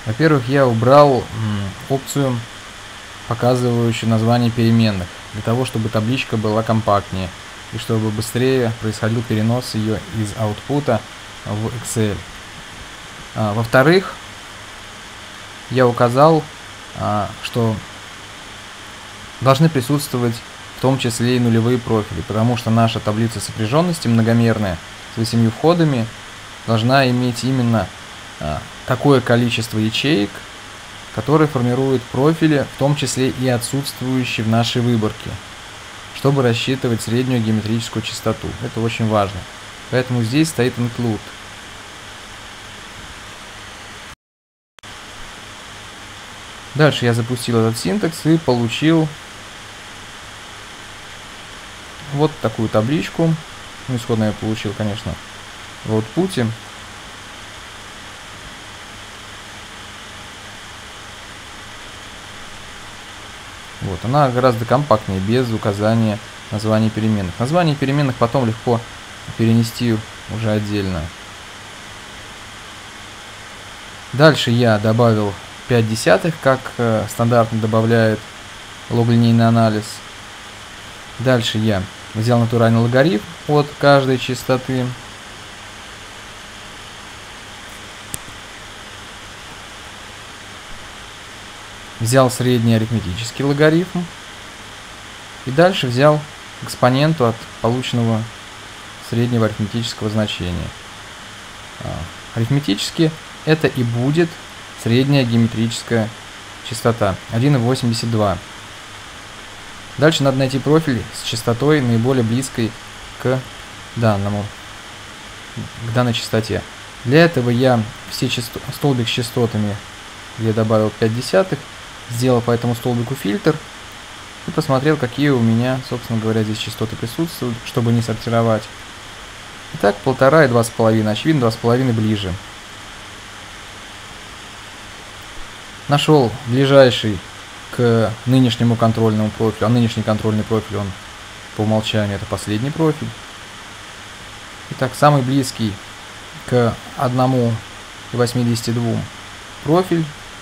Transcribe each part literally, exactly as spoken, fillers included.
Во-первых, я убрал опцию, показывающую название переменных, для того, чтобы табличка была компактнее и чтобы быстрее происходил перенос ее из output в Excel. Во-вторых, я указал, что должны присутствовать в том числе и нулевые профили, потому что наша таблица сопряженности многомерная с восемью входами должна иметь именно такое количество ячеек, которые формируют профили, в том числе и отсутствующие в нашей выборке, чтобы рассчитывать среднюю геометрическую частоту. Это очень важно. Поэтому здесь стоит include. Дальше я запустил этот синтекс и получил вот такую табличку. Ну, исходно я получил, конечно, в output. Вот, она гораздо компактнее, без указания названий переменных. Название переменных потом легко перенести уже отдельно. Дальше я добавил пять десятых, как э, стандартно добавляет лог-линейный анализ. Дальше я взял натуральный логарифм от каждой частоты. Взял средний арифметический логарифм. И дальше взял экспоненту от полученного среднего арифметического значения. Арифметически это и будет средняя геометрическая частота один и восемьдесят два. Дальше надо найти профиль с частотой наиболее близкой к данному, к данной частоте. Для этого я все часто, столбик с частотами, где я добавил пять десятых, сделал по этому столбику фильтр и посмотрел, какие у меня, собственно говоря, здесь частоты присутствуют, чтобы не сортировать. Итак, полтора и два с половиной. Очевидно, два с половиной ближе. Нашел ближайший к нынешнему контрольному профилю, а нынешний контрольный профиль, он по умолчанию это последний профиль. Итак, самый близкий к одному и восьмидесяти двум профиль,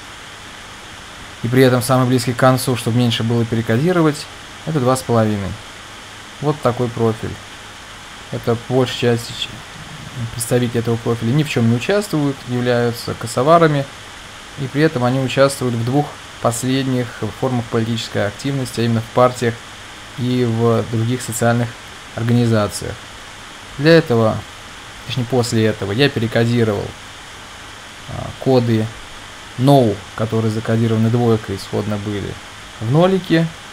и при этом самый близкий к концу, чтобы меньше было перекодировать, это два с половиной. Вот такой профиль. Это большая часть представителей этого профиля ни в чем не участвуют, являются косоварами, и при этом они участвуют в двух последних формах политической активности, а именно в партиях и в других социальных организациях. Для этого, точнее после этого, я перекодировал а, коды no, которые закодированы двойкой, исходно были в нолике,